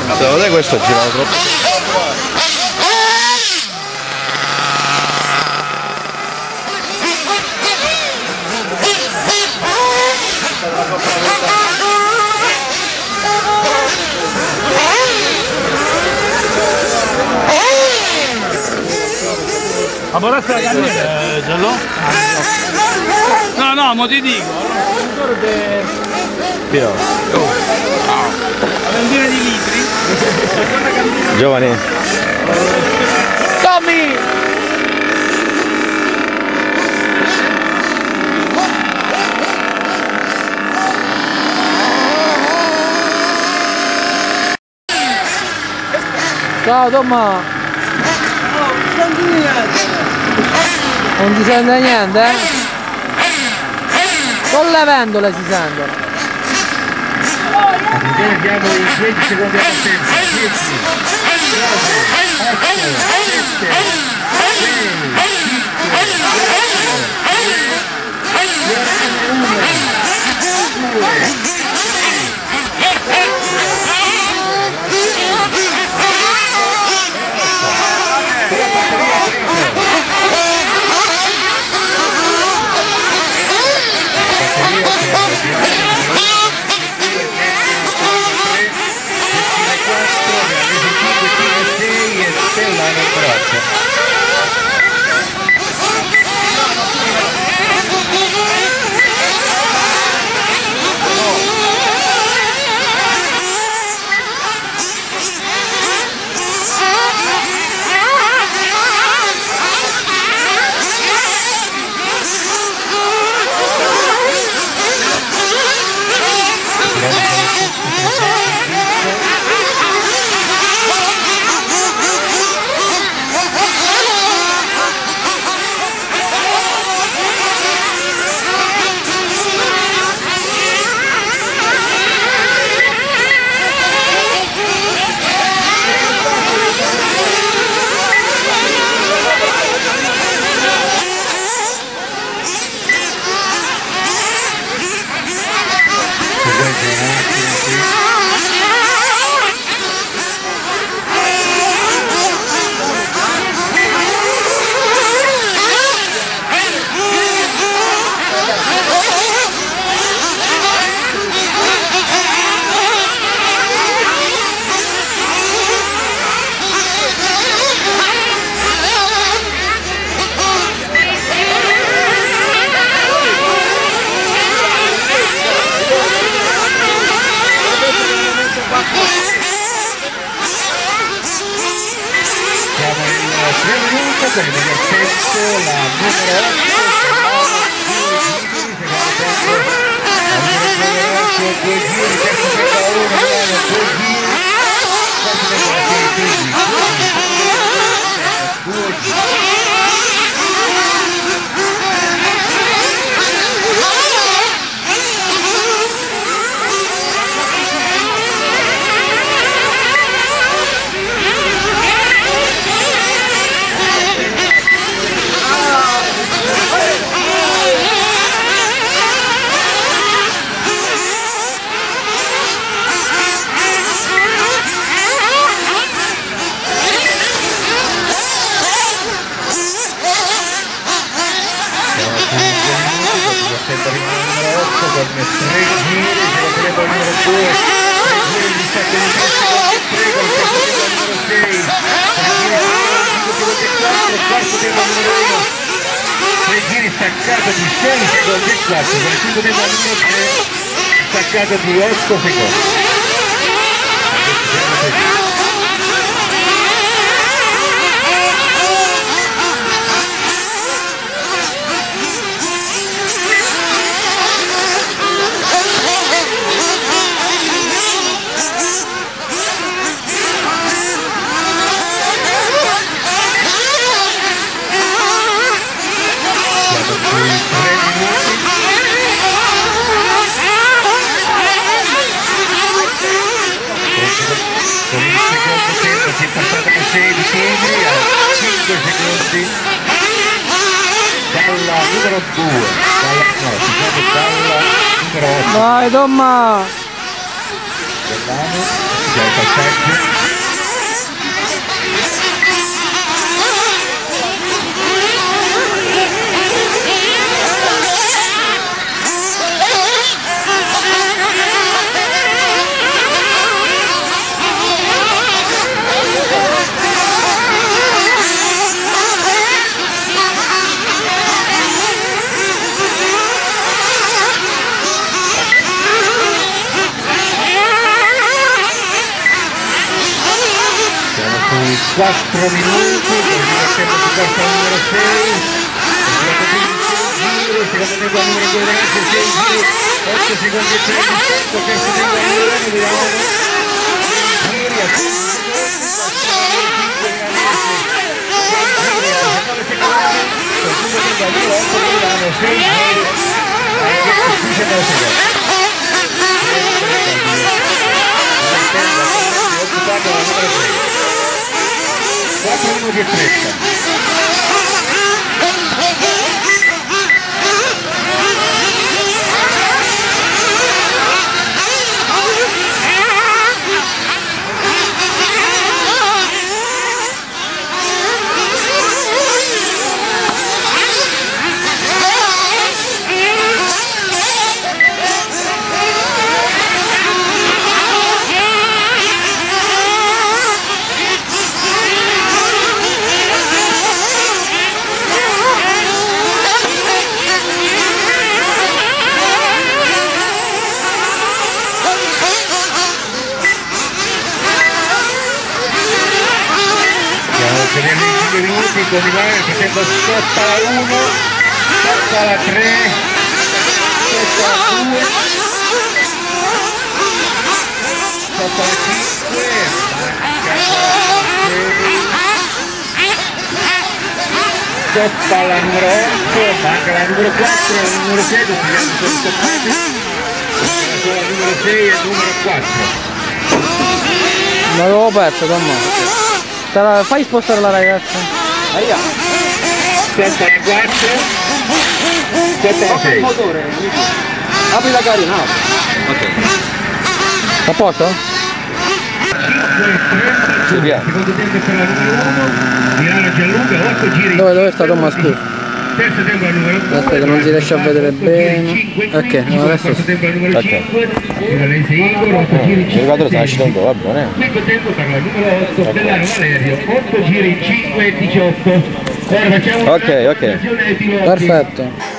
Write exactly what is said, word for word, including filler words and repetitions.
Secondo te questo è girato troppo? Ma porretta la cambiare, Giallo? No, no, mo ti dico. Pio. La ventina di litri. Giovani. Tommy! Ciao Tomma! Non si sente niente, eh? Con le vendole si sentono. Abbiamo i dieci secondi a partenza. dieci, nove, otto, sette, sei, cinque, uno, due, staccato di sei secondi e quattro, con il quinto tempo al numero tre, staccato di otto secondi. Si è passato con sedici metri a cinque secondi dalla numero due, dalla, no, scusate, dalla numero otto. Vai Tomma! Vediamo. già il passaggio. quattro minuti, così facciamo su carta numero sei, secondo tempo al numero due ragazzi, sei giri, otto secondi e trenta, terzo tempo al numero uno, vediamo, giri a quattro minuti e trenta. Teniamo i cinque minuti, continuare facendo stop alla uno, stop alla tre, stop alla due, stop alla cinque, stop alla numero otto, manca la numero quattro e la numero sei, continuiamo sono stoppati, sono la numero sei e il numero quattro. L'avevo perso, Tommaso. Te la fai spostare la ragazza? Aia. sette alla quattro, sette alla sei. Apri la carina. Ok. A posto? Secondo tempo per la numero uno, Milano Gianluca, otto giri. Dove, dove sta Tommaso? Scusa. Terzo tempo al numero due. Aspetta, non si riesce a vedere bene. Ok, no, adesso quarto tempo al numero cinque. Milanese Igor, otto giri in Il quadro sta cinque. uscendo, va bene. Quinto tempo per la numero otto, Bellano Valerio, otto giri in cinque e diciotto. Ora facciamo Ok, ok. una presentazione ai piloti. perfetto.